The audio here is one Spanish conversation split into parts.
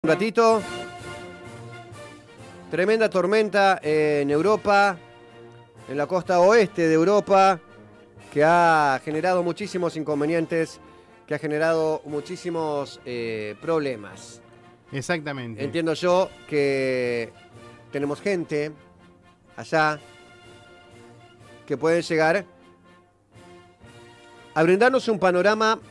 ratito. Tremenda tormenta en Europa, en la costa oeste de Europa, que ha generado muchísimos inconvenientes, que ha generado muchísimos problemas. Exactamente. Entiendo yo que tenemos gente allá que pueden llegar a brindarnos un panorama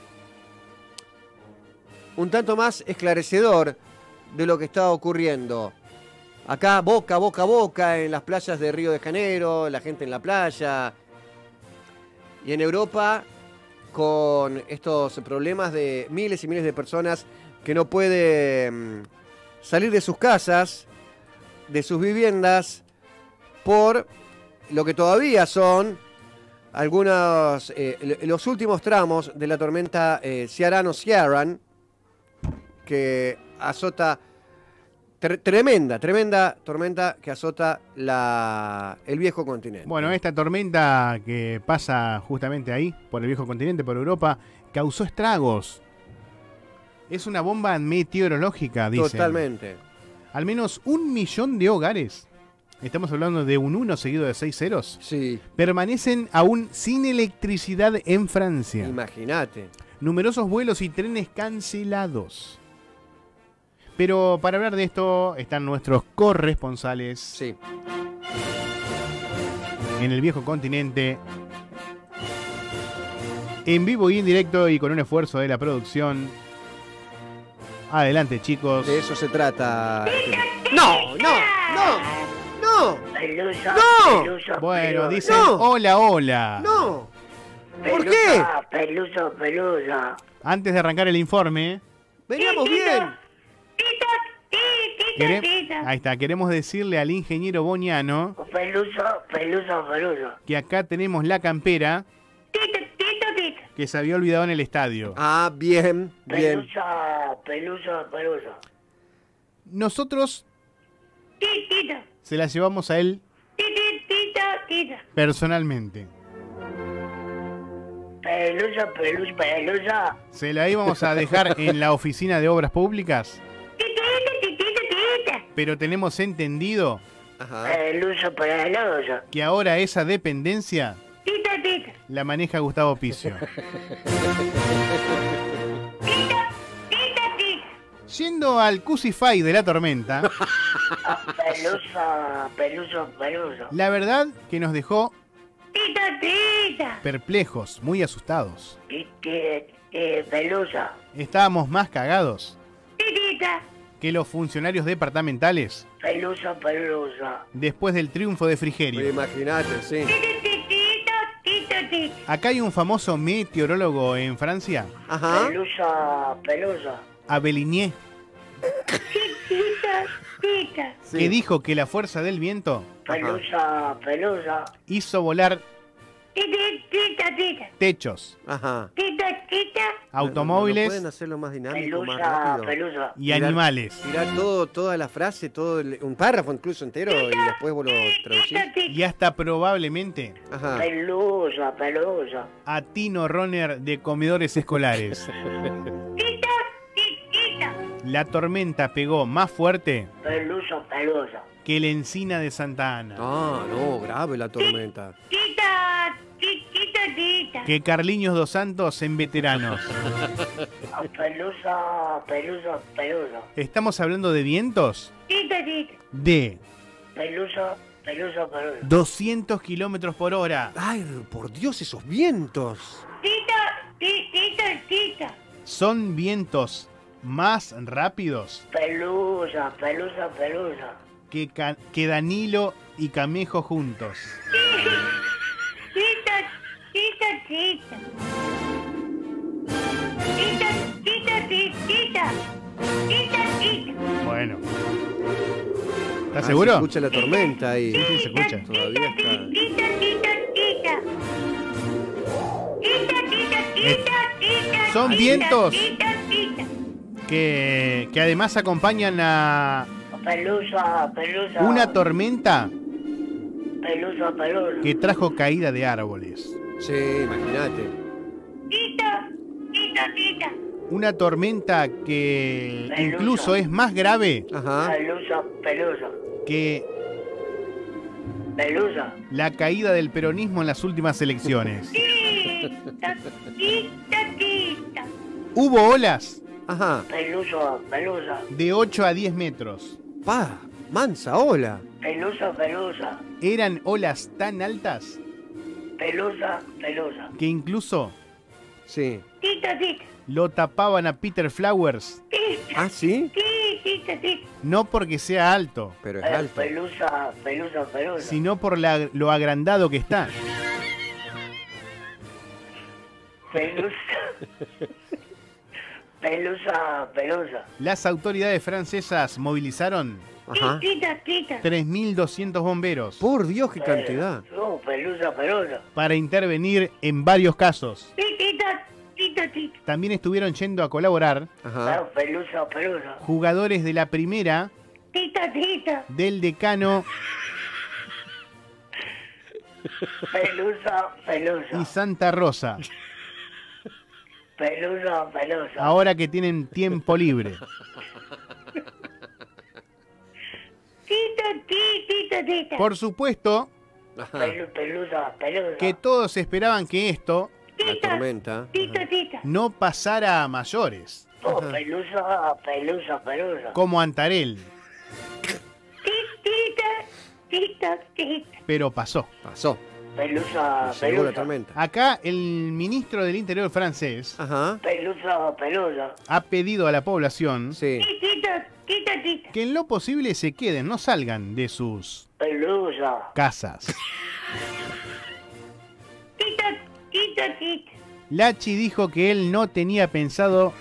un tanto más esclarecedor de lo que está ocurriendo. Acá boca a boca en las playas de Río de Janeiro, la gente en la playa. Y en Europa, con estos problemas de miles y miles de personas que no pueden salir de sus casas, de sus viviendas, por lo que todavía son algunos, los últimos tramos de la tormenta Ciarán o Ciarán, que azota, tremenda tormenta que azota el viejo continente. Bueno, esta tormenta que pasa justamente ahí, por el viejo continente, por Europa, causó estragos. Es una bomba meteorológica, dicen. Totalmente. Al menos 1 millón de hogares, estamos hablando de un 1 seguido de 6 ceros, Sí. permanecen aún sin electricidad en Francia. Imagínate. Numerosos vuelos y trenes cancelados. Pero para hablar de esto están nuestros corresponsales Sí. en el viejo continente, en vivo y en directo y con un esfuerzo de la producción. Adelante, chicos. De eso se trata. ¡No! Pelusa, ¡No! pelusa, Bueno, pelusa. dicen No. hola, hola. ¡No! ¿Por Pelusa, qué? Pelusa, pelusa. Antes de arrancar el informe, Veníamos bien. ahí está, queremos decirle al ingeniero Boniano Pelusa, pelusa, pelusa. que acá tenemos la campera que se había olvidado en el estadio. Ah, bien. Pelusa, pelusa, pelusa. Nosotros se la llevamos a él personalmente. Pelusa, pelusa, pelusa. Se la íbamos a dejar en la oficina de obras públicas, pero tenemos entendido Ajá. Pelusa, pelusa. que ahora esa dependencia la maneja Gustavo Picio. Yendo al Cusify de la tormenta, Pelusa, pelusa, pelusa. la verdad que nos dejó perplejos, muy asustados. Pelusa. Estábamos más cagados que los funcionarios departamentales Pelusa, pelusa. después del triunfo de Frigerio. Imagínate, sí. Acá hay un famoso meteorólogo en Francia, Ajá. Pelusa, pelusa. Abeligné, Sí. que dijo que la fuerza del viento Pelusa, pelusa. hizo volar techos, Ajá. automóviles ¿No pueden hacerlo más dinámico, más Pelusa, rápido? pelusa. y animales. Tirar toda la frase, un párrafo incluso entero y después vos lo traducís. Y hasta probablemente Ajá. Pelusa, pelusa. a Tino Roner de comedores escolares. La tormenta pegó más fuerte Pelusa, pelusa. que la encina de Santa Ana, Ah, no, grave la tormenta. que Carliños dos Santos en veteranos. Pelusa, pelusa, pelusa. Estamos hablando de vientos de Pelusa, pelusa, pelusa. 200 kilómetros por hora. Ay, por Dios, esos vientos. Son vientos más rápidos Pelusa, pelusa, pelusa. que Danilo y Camejo juntos. Bueno. ¿Estás seguro? Se escucha la tormenta ahí. Sí, se escucha. Todavía está. Son vientos que además acompañan a Pelusa, pelusa. una tormenta Pelusa, pelusa. que trajo caída de árboles. Sí, imagínate. Una tormenta que Pelusa. incluso es más grave Ajá. Pelusa. que Pelusa. la caída del peronismo en las últimas elecciones. Tita, tita, tita. Hubo olas Ajá. Pelusa. de 8 a 10 metros. Pa, mansa ola. Pelusa. Eran olas tan altas Pelusa. que incluso Sí. Tita, tita. lo tapaban a Peter Flowers, Tita, ¿Ah, sí? tita, tita. no porque sea alto, Pero es alto. Pelusa. sino por lo agrandado que está. Pelusa. Las autoridades francesas movilizaron Ajá. Tita, tita. 3.200 bomberos Por Dios, qué cantidad. No, pelusa. para intervenir en varios casos. Tita, tita, tita. También estuvieron yendo a colaborar Ajá. Pelusa. jugadores de la primera, Tita, tita. del decano Pelusa. y Santa Rosa, Pelusa. ahora que tienen tiempo libre. Tita. Por supuesto Ajá. Pelusa. que todos esperaban que esto La tormenta. Tita, tita. no pasara a mayores, Oh, pelusa. como Antarel, Tita. pero pasó. Pasó. Pelusa. Llegó la tormenta. Acá el ministro del Interior francés Ajá. Pelusa. ha pedido a la población Sí. Tita. que en lo posible se queden, no salgan de sus Pelusa. casas. Tita. Lachi dijo que él no tenía pensado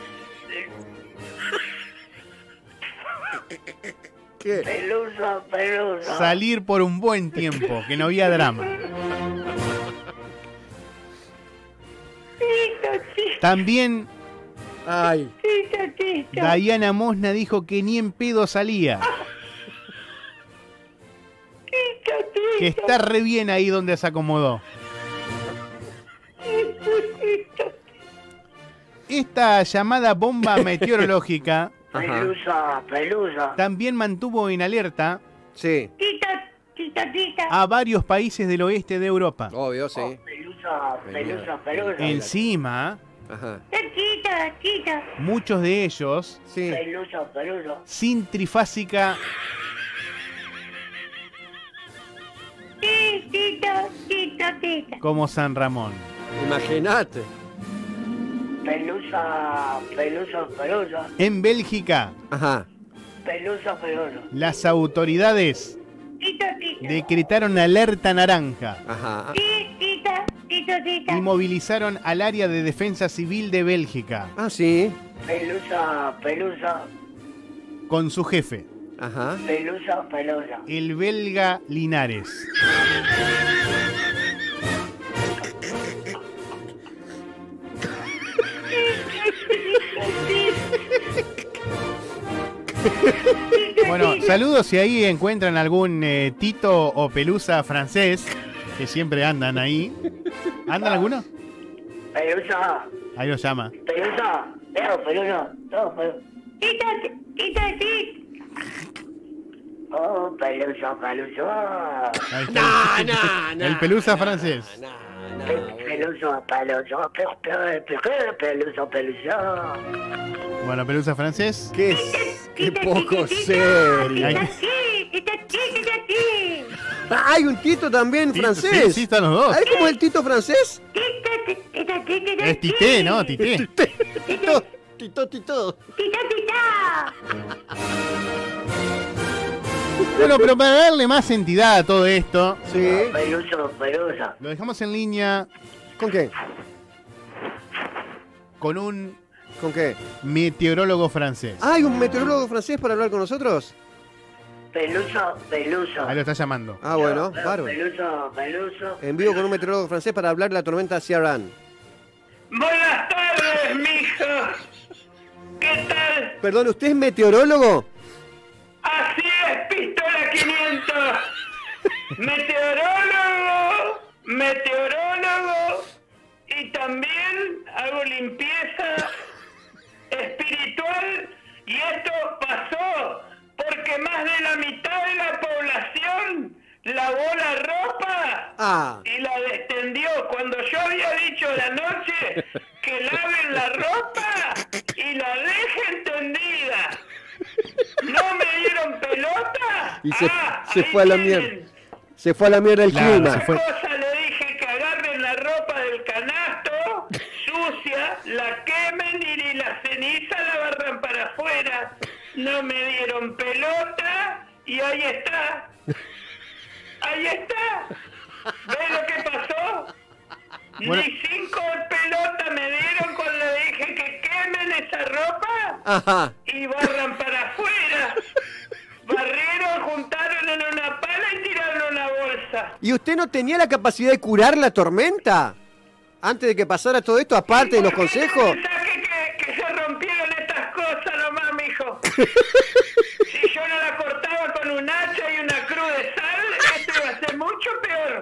¿Qué? Pelusa. salir por un buen tiempo, que no había drama. También Ay. Tita. Diana Mosna dijo que ni en pedo salía, que está re bien ahí donde se acomodó. Esta llamada bomba meteorológica Ajá. Pelusa. también mantuvo en alerta Sí. Tita. a varios países del oeste de Europa. Obvio, sí. Pelusa. Encima, Ajá. Tita. muchos de ellos Sí. Pelusa. sin trifásica Tita. como San Ramón. Imagínate. Pelusa. En Bélgica, Ajá. Pelusa. las autoridades Tita. decretaron alerta naranja Ajá. Tita. y movilizaron al área de defensa civil de Bélgica Ah, sí. Pelusa. con su jefe, Ajá. Pelusa. el belga Linares. Bueno, saludos si ahí encuentran algún Tito o Pelusa francés, que siempre andan ahí. ¿Andan alguno? Pelusa. Ahí lo llama. Pelusa. Tita. Oh, pelusa. Ahí está. El Pelusa francés. Pelusa. Bueno, Pelusa francés. Qué poco serio. Ah, hay un Tito también francés. Sí, sí, están los dos. ¿Hay como el Tito francés? Es Tité, ¿no? Tité. Tito. Bueno, pero para darle más entidad a todo esto, Sí. Pelusa. lo dejamos en línea ¿Con qué? con un ¿Con qué? meteorólogo francés. ¿Hay un meteorólogo francés para hablar con nosotros? Pelusa. Ahí lo está llamando. Ah, bueno, bárbaro. Pelusa. En vivo con un meteorólogo francés para hablar de la tormenta Ciarán. Buenas tardes, mijo. ¿Qué tal? Perdón, ¿usted es meteorólogo? Así es, pistola 500. Meteorólogo. Y también hago limpieza espiritual y esto pasó porque más de la mitad de la población lavó la ropa y la extendió cuando yo había dicho la noche que laven la ropa y la dejen tendida. ¿No me dieron pelota? Y se ahí fue a la tienen. mierda. Se fue a la mierda el Claro, clima. se fue. Cosa le dije que agarren la ropa del canasto sucia, la quemen y la ceniza la barran para afuera. No me dieron pelota y ahí está. Ahí está. ¿Ves lo que pasó? Bueno. Ni 5 pelotas me dieron cuando le dije que quemen esa ropa Ajá. y barran para afuera. Barrieron, juntaron en una pala y tiraron una bolsa. ¿Y usted no tenía la capacidad de curar la tormenta? Antes de que pasara todo esto, aparte de los ¿Por qué consejos. pensás que se rompieron estas cosas nomás, mijo? Si yo no la cortaba con un hacha y una cruz de sal, esto iba a ser mucho peor.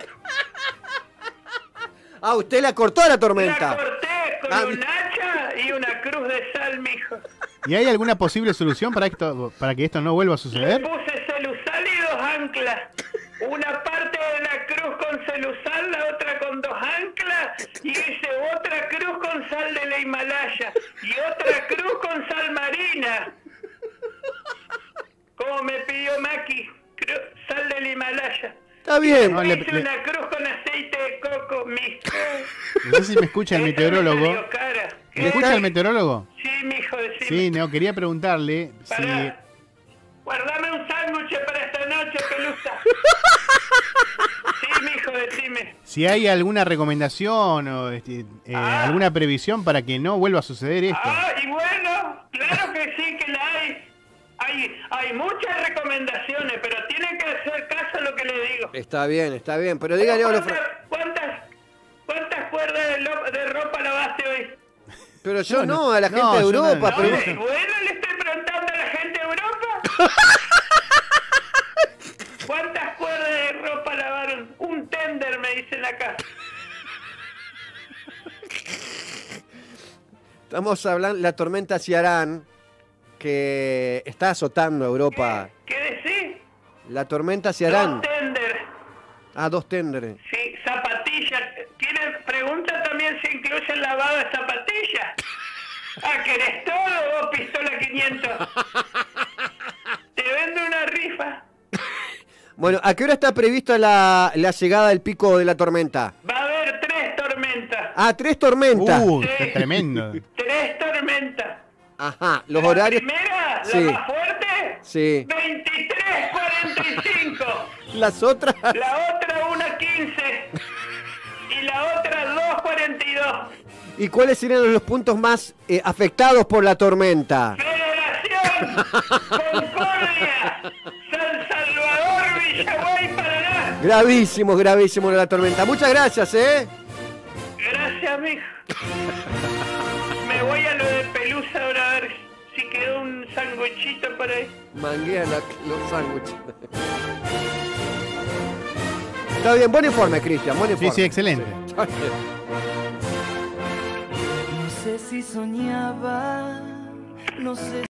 Ah, usted la cortó a la La tormenta. corté con un hacha y una cruz de sal, mijo. ¿Y hay alguna posible solución para que esto no vuelva a Le suceder? puse celusal y 2 anclas. Una parte de la cruz con celusal, la otra con 2 anclas, y hice otra cruz con sal de la Himalaya y otra cruz con sal marina. Como me pidió Maki, sal del Himalaya. Está bien. No, Hice una cruz con aceite de coco mixto. No sé si me escucha el Esta me meteorólogo. salió cara. ¿Me escucha el meteorólogo? Sí, mijo, decime. Sí, no, quería preguntarle si... Pará. Guardame un sándwich para esta noche, pelusa. Sí, mijo, decime. Si hay alguna recomendación o alguna previsión para que no vuelva a suceder esto. Ah, y bueno, claro que sí que la hay. Hay muchas recomendaciones, pero tienen que hacer caso a lo que le digo. Está bien, pero dígale a los ¿Cuántas cuerdas de ropa lavaste hoy? Pero yo No, no, a la no, gente de yo no, Europa. no, pero- no. Bueno, le estoy preguntando a la gente de Europa. ¿Cuántas cuerdas de ropa lavaron? Un tender, me dicen acá. Estamos hablando la tormenta Ciarán, que está azotando a Europa. ¿Qué decís? La tormenta 2 Ciarán. tender. Ah, 2 tenders. Sí, zapatillas. Pregunta también si incluye lavado de zapatillas. Ah, ¿querés todo vos, pistola 500? Te vendo una rifa. Bueno, ¿a qué hora está prevista la llegada del pico de la tormenta? Va a haber 3 tormentas. Ah, 3 tormentas. Está tremendo. 3 tormentas. Ajá, los La horarios. primera, Sí. la más fuerte, Sí. 23:45. Las otras. La otra 1:15. Y la otra 2:42. ¿Y cuáles serían los puntos más afectados por la tormenta? Federación, Concordia, San Salvador, Villaguay, Paraná. Gravísimo la tormenta. Muchas gracias, Gracias, mijo. Me voy a lo de Pelusa ahora a ver si quedó un sanguchito por ahí. Manguea los sándwiches. Está bien, buen informe, Cristian, buen Sí, informe. sí, excelente. Está bien. No sé si soñaba, no sé